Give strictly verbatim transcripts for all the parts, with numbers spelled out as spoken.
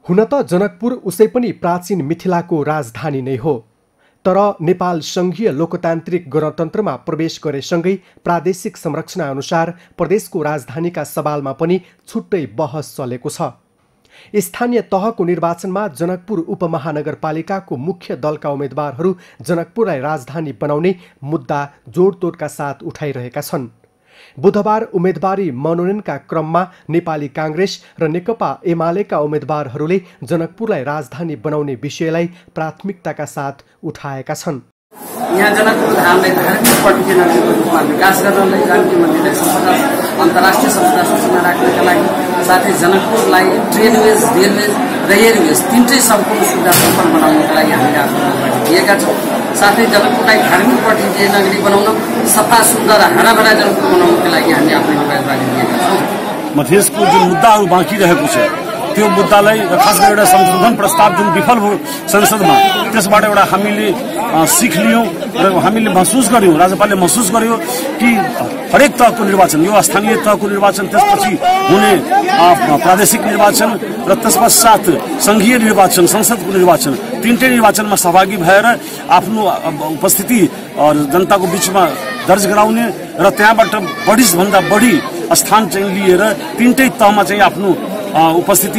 हुन त जनकपुर उसै पनि प्राचीन मिथिलाको राजधानी नै हो, तर नेपाल सङ्घीय लोकतान्त्रिक गणतन्त्रमा प्रवेश गरेसँगै प्रादेशिक संरचना अनुसार प्रदेशको राजधानीका सवालमा पनि छुट्टै बहस चलेको छ। स्थानीय तहको निर्वाचनमा जनकपुर उपमहानगरपालिकाको मुख्य दलका उम्मेद्वारहरू जनकपुरलाई राजधानी बनाउने मुद्दा जोडतोडका साथ उठाइरहेका छन्। बुधबार उम्मेदवारी मनोनयनका क्रममा नेपाली कांग्रेस र नेकपा एमालेका उम्मेदवारहरूले जनकपुरलाई राजधानी बनाउने विषयलाई प्राथमिकताका साथ उठाएका छन्। यहाँ जनकपुर धामलाई धार्मिक पर्यटनको रूपमा विकास गर्नलाई जानकी मन्दिरलाई सम्पदा अन्तर्राष्ट्रिय सम्पदा सूचीमा राख्नका लागि साथै जनकपुरलाई ट्रेनवेज, रेलवेज र एयरवेज तीनटै सम्पूर्ण सुविधा सम्पन्न बनाउनका लागि हामीले आफ्नो अगाडि दिएका छौँ। साथै जनकपुरलाई धार्मिक पर्यटकीय नगरी बनाउन, सफा सुन्दर हराभरा जनकपुर बनाउनका लागि हामीले आफ्नो अगाडि दिएका छौँ। मधेसको जुन मुद्दाहरू बाँकी रहेको छ त्यो मुद्दालाई खास गरेर एउटा संशोधन प्रस्ताव जुन विफल भयो संसदमा, त्यसबाट एउटा हामीले सिख लियौँ र हामीले महसुस गर्यौँ, राज्यपालले महसुस गर्यो कि हरेक तहको निर्वाचन, यो स्थानीय तहको निर्वाचन, त्यसपछि हुने प्रादेशिक निर्वाचन र त्यसपश्चात संघीय निर्वाचन, संसदको निर्वाचन, तीनटै निर्वाचनमा सहभागी भएर आफ्नो उपस्थिति और जनताको बीचमा दर्ज गराउने र त्यहाँबाट बढीभन्दा बढी स्थान चाहिँ लिएर तीनटै तहमा चाहिँ आफ्नो उपस्थिति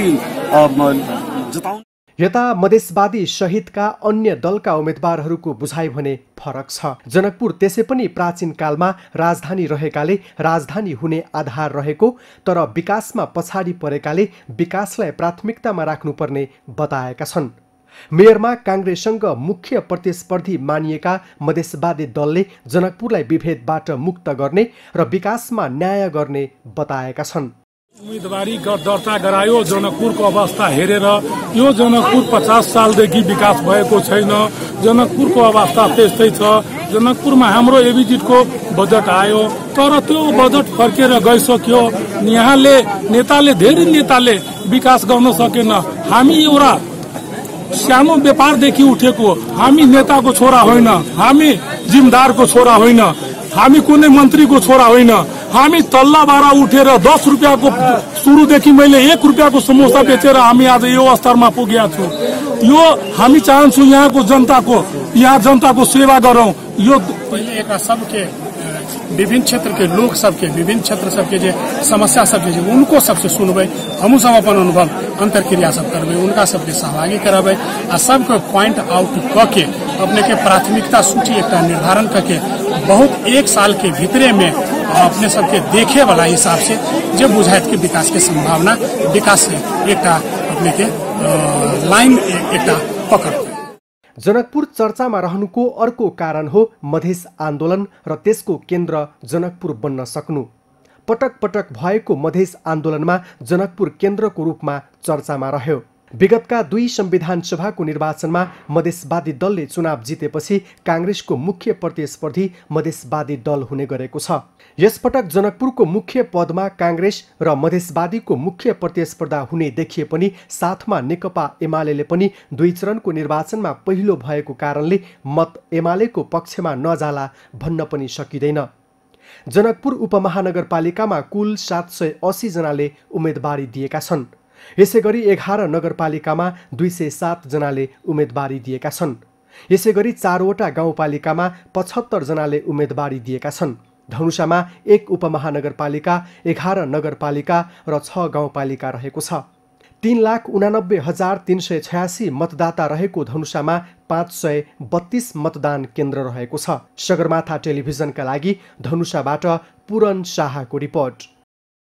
जताउनु। यता मधेसवादी सहितका अन्य दलका उम्मेद्वारहरूको बुझाइ भने फरक छ। जनकपुर त्यसै पनि प्राचीन कालमा राजधानी रहेकाले राजधानी हुने आधार रहेको, तर विकासमा पछाडि परेकाले विकासलाई प्राथमिकतामा राख्नुपर्ने बताएका छन्। मेयरमा कांग्रेससँग मुख्य प्रतिस्पर्धी मानिएका मधेसवादी दलले जनकपुरलाई विभेदबाट मुक्त गर्ने र विकासमा न्याय गर्ने बताएका छन्। उम्मेदवारी दर्ता गरायो, जनकपुरको अवस्था हेरेर यो जनकपुर पचास सालदेखि विकास भएको छैन, जनकपुरको अवस्था त्यस्तै छ। जनकपुरमा हाम्रो एबिजिटको बजेट आयो, तर त्यो बजेट फर्केर गइसक्यो। यहाँले नेताले धेरै नेताले विकास गर्न सकेन। हामी एउटा सानो व्यापारदेखि उठेको, हामी नेताको छोरा होइन, हामी जिम्मेदारको छोरा होइन, हामी कुनै मन्त्रीको छोरा होइन। हामी तल्लाबाट उठेर दस रुपियाँको सुरुदेखि मैले एक रुपियाँको समोसा बेचेर हामी आज यो स्तरमा पुगेका छौँ। यो हामी चाहन्छौँ यहाँको जनताको यहाँ जनताको सेवा गरौं। यो पहले एक सबके विभिन्न क्षेत्र के लोग सबके विभिन्न क्षेत्र सबके जो समस्या सबके जो उनको सबसे सुनबे, हमू सब अपन अनुभव अंतरक्रिया सब करबे, उनका सबके सहभागी कराबे आ सबके पॉइंट आउट करके अपने के प्राथमिकता सूची एक निर्धारण करके बहुत एक साल के भीतरे में अपने सबके देखे वाला हिसाब से जो बुझाइत के विकास के संभावना विकास एक अपने के लाइन एक पकड़। जनकपुर चर्चामा रहनुको अर्को कारण हो मधेस आन्दोलन र त्यसको केन्द्र जनकपुर बन्न सक्नु। पटक पटक भएको मधेस आन्दोलनमा जनकपुर केन्द्रको रूपमा चर्चामा रह्यो। विगतका दुई संविधान सभाको निर्वाचनमा मधेसवादी दलले चुनाव जितेपछि कांग्रेसको मुख्य प्रतिस्पर्धी मधेसवादी दल हुने गरेको छ। यसपटक जनकपुरको मुख्य पदमा कांग्रेस र मधेसवादीको मुख्य प्रतिस्पर्धा हुने देखिए पनि साथमा नेकपा एमालेले पनि दुई चरणको निर्वाचनमा पहिलो भएको कारणले मत एमालेको पक्षमा नजाला भन्न पनि सकिँदैन। जनकपुर उपमहानगरपालिकामा कुल सात सय अस्सी जनाले उम्मेदवारी दिएका छन्। यसैगरी एघार नगरपालिकामा दुई सय सात जनाले उम्मेदवारी दिएका छन्। यसैगरी चारवटा गाउँपालिकामा पचहत्तर जनाले उम्मेदवारी दिएका छन्। धनुषामा एक उपमहानगरपालिका, एघार नगरपालिका र छ गाउँपालिका रहेको छ। तीन लाख उनानब्बे हजार तीन सय छयासी मतदाता रहेको धनुषामा पाँच सय बत्तीस मतदान केन्द्र रहेको छ। सगरमाथा टेलिभिजनका लागि धनुषाबाट पूरन शाहको रिपोर्ट।